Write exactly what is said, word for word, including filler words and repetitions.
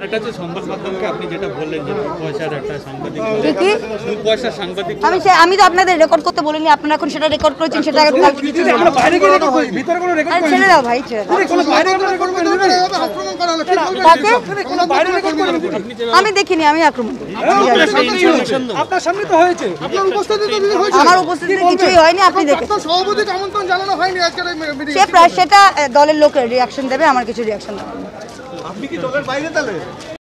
এটা যে সংবাদ মাধ্যমকে আপনি যেটা বললেন যে পয়সার একটা সাংবাদিক কি পয়সার সাংবাদিক আমি আমি তো আপনাদের রেকর্ড করতে বলিনি, আপনারা এখন সেটা রেকর্ড করেছেন, সেটা বাইরে গিয়ে রেকর্ড করি, ভিতরে কোনো রেকর্ড করি ছেড়ে দাও ভাই, ছেড়ে দাও। কোনো বাইরে কোনো রেকর্ড করে নেবে আক্রমণ করা হলো কাকে? কোনো বাইরে রেকর্ড করে নেবে আমি দেখিনি, আমি আক্রমণ করি। আপনার সামনে তো হয়েছে, আপনার উপস্থিতিতে যদি হয়েছে, আমার উপস্থিতিতে কিছুই হয়নি, আপনি দেখেন। আপনার সভাপতিকে আমন্ত্রণ জানানো হয়নি আজকের এই মিটিং সে প্রায় সেটা দলের লোকের রিয়াকশন দেবে, আমার কিছু রিয়াকশন দেবে না। আপনি কি দলের বাইরে তাহলে?